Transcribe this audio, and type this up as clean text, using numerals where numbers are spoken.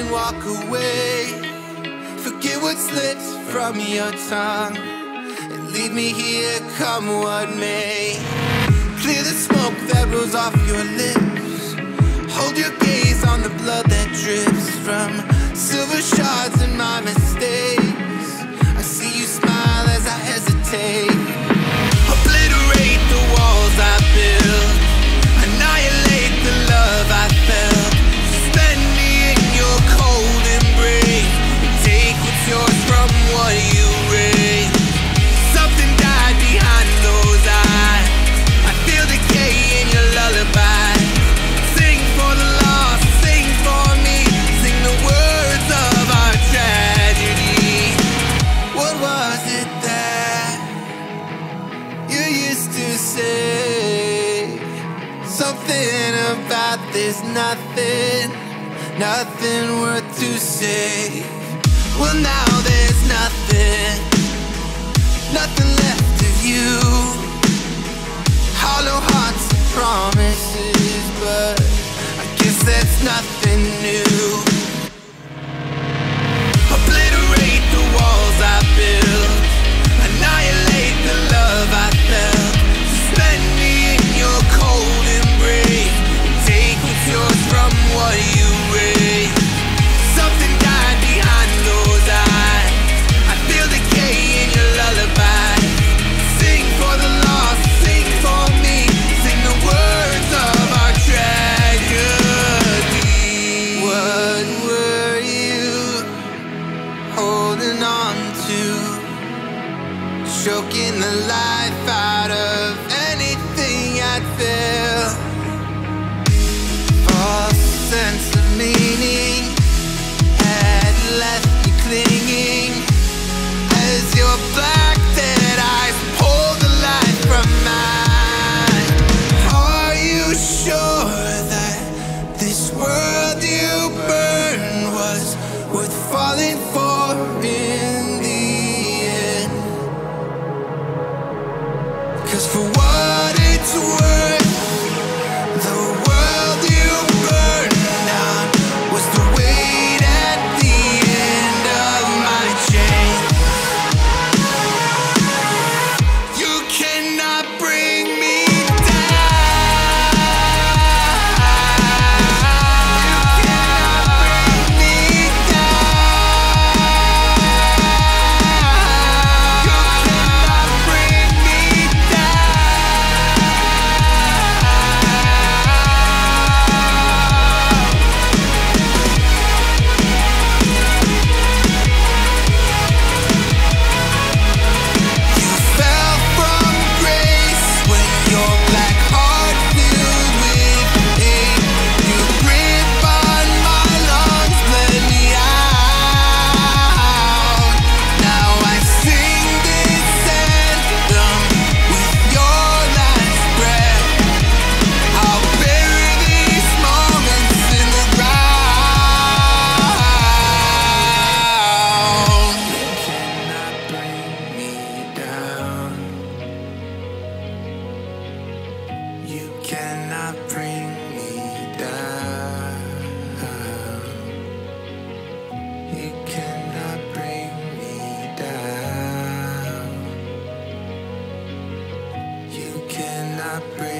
and walk away. Forget what slips from your tongue and leave me here, come what may. Clear the smoke that rolls off your lips. Hold your gaze on the blood that drips from silver shards and my mistakes. I see you smile as I hesitate. Obliterate the walls I built. Annihilate the love I felt. Suspend me in your cold embrace and take what's yours from what you raised. Something died behind those eyes. I feel decay in your lullaby. Sing for the lost, sing for me. Sing the words of our tragedy. What was it that you used to say? Something about there's nothing worth to say. Well, now there's nothing left of you. Hollow hearts and promises, but I guess that's nothing new. Obliterate the walls I built. Annihilate the love I felt. Suspend me in your cold embrace and take what's yours from what you raised. Something died behind those eyes. I feel decay in your lullaby. Sing for the lost, sing for me. Sing the words of our tragedy. What were you holding on to? Choking the life out of anything I'd feel. False sense of meaning had left me clinging as your black dead eyes pull the light from mine. Are you sure that this world you burned was worth falling for in the end? 'Cause for what it's worth, the world you burned down was the weight at the end of my chain. You cannot bring me down. You cannot bring me down. You cannot bring me down. You fell from grace when your black heart filled with hate. You grip on my lungs, bled me out. Now I sing this anthem with your last breath. I'll bury these moments in the ground. You cannot bring me down. You cannot bring me down. You cannot bring me down. You cannot bring